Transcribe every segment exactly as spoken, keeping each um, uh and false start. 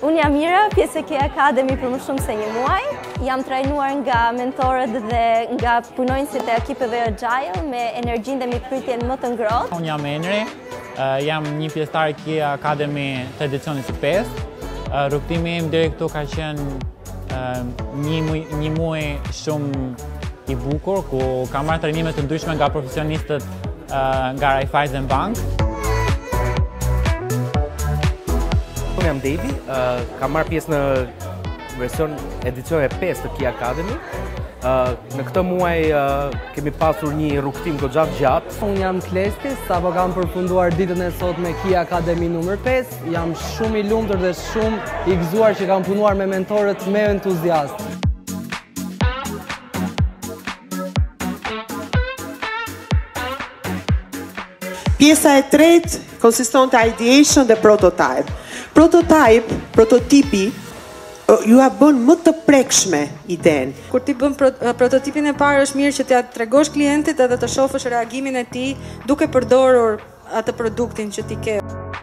Unë jam Mira, pjesë e Key Academy për më shumë se një muaj. Jam trajnuar nga mentorët dhe nga punonjësit e ekipeve Agile me energjinë dhe mikpritjen më të ngrohtë. Unë jam Enri, jam një pjesëtar i Key Academy të edicionit të pesë. Rrugtimi im deri këtu ka qenë një muaj shumë i bukur, ku kam marrë trajnime të ndryshme nga profesionistët nga Raiffeisen Bank. Unë jam Devi, kam marrë pjesë në version edicion e pesë të Key Academy. Në këtë muaj kemi pasur një rrugtim goxha të gjatë. Unë jam Klesti, sapo kam përfunduar ditën e sot me Key Academy numër pesë. Jam shumë i lumtur dhe shumë i gëzuar që kam punuar me mentorët me entuziast. Pjesa e tretë konsiston të ideation dhe prototype. Prototype, prototipi, ju a bën më të prekshme iden. Kur ti bën prototipin e parë, është mirë që t'ia tregosh klientit edhe të shohësh reagimin e tij duke përdorur atë produktin që ti ke.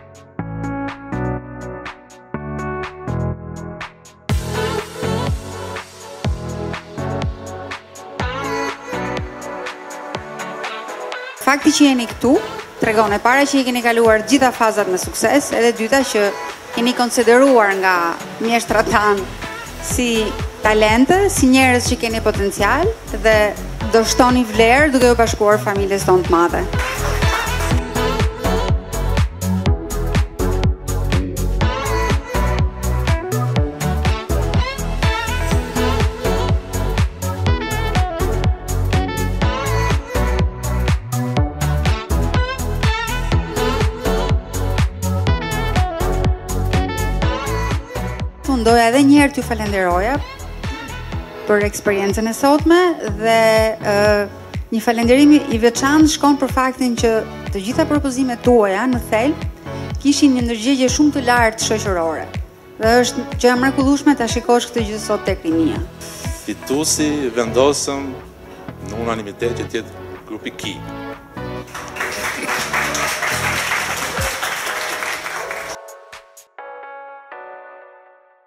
Fakti që jeni këtu tregon e para që i keni kaluar gjitha fazat me sukses, edhe dyta që keni konsideruar nga mjeshtrat tanë si talente, si njerëz që keni potencial dhe do shtoni vlerë duke u bashkuar familjes tonë të madhe. Doja edhe njëherë t'ju falenderoja për eksperiencën e sotme dhe uh, një falenderim i veçantë shkon për faktin që të gjitha propozimet tuaja në thelb kishin një ndërgjegje shumë të lartë shoqërore. Dhe është që e mrekullueshme ta shikosh këtë gjë sot tek rinia. Fituesi vendosëm në unanimitet që të jetë grupi Key.